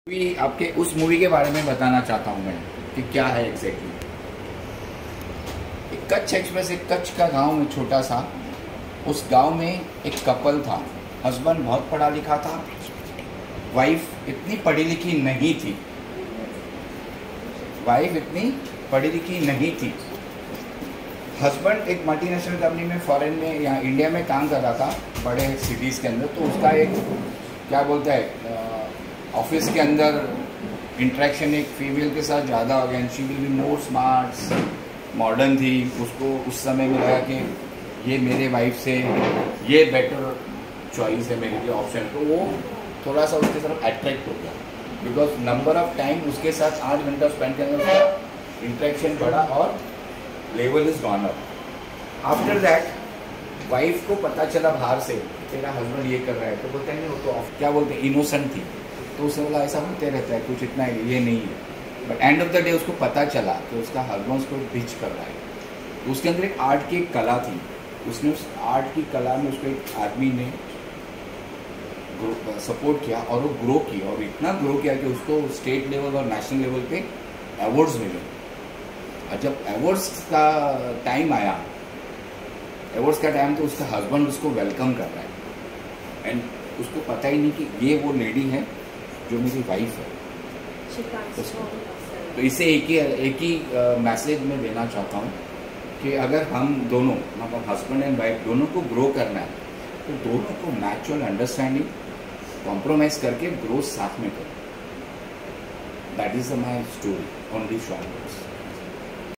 भी आपके उस मूवी के बारे में बताना चाहता हूँ मैं कि क्या है एग्जैक्टली। एक कच्छ एक्सप्रेस, एक कच्छ का गांव में छोटा सा, उस गांव में एक कपल था। हस्बैंड बहुत पढ़ा लिखा था, वाइफ इतनी पढ़ी लिखी नहीं थी। हस्बैंड एक मल्टीनेशनल कंपनी में, फॉरेन में या इंडिया में काम कर रहा था, बड़े सिटीज़ के अंदर। तो उसका एक क्या बोलता है, ऑफिस के अंदर इंटरेक्शन एक फीमेल के साथ ज़्यादा हो गया। She will be more smart, modern थी। उसको उस समय में लगा कि ये मेरे वाइफ से ये बेटर चॉइस है मेरे लिए ऑप्शन। तो वो थोड़ा सा उसके तरफ अट्रैक्ट हो गया, बिकॉज नंबर ऑफ टाइम उसके साथ 8 घंटा स्पेंड करने का इंटरेक्शन बढ़ा और level is gone up. After that wife को पता चला बाहर से तेरा हस्बैंड ये कर रहा है, तो बोलते हैं वो तो क्या बोलते हैं, इनोसेंट थी। तो उसे बोला ऐसा होते रहता है, कुछ इतना ये नहीं है। But end of the day उसको पता चला कि उसका हस्बैंड उसको बीच कर रहा है। तो उसके अंदर एक आर्ट की एक कला थी। उसने उस आर्ट की कला में उसको एक आदमी ने सपोर्ट किया और वो ग्रो किया, और इतना ग्रो किया कि उसको स्टेट लेवल और नेशनल लेवल पे अवार्ड्स मिले। और जब अवार्ड्स का टाइम आया, तो उसका हस्बैंड उसको वेलकम कर रहा है एंड उसको पता ही नहीं कि ये वो लेडी है जो मेरी वाइफ है। तो इसे एक ही मैसेज में देना चाहता हूँ कि अगर हम दोनों, मतलब हस्बैंड एंड वाइफ दोनों को ग्रो करना है, तो दोनों को म्यूचुअल अंडरस्टैंडिंग, कॉम्प्रोमाइज करके ग्रोथ साथ में करो। That is my story on this short.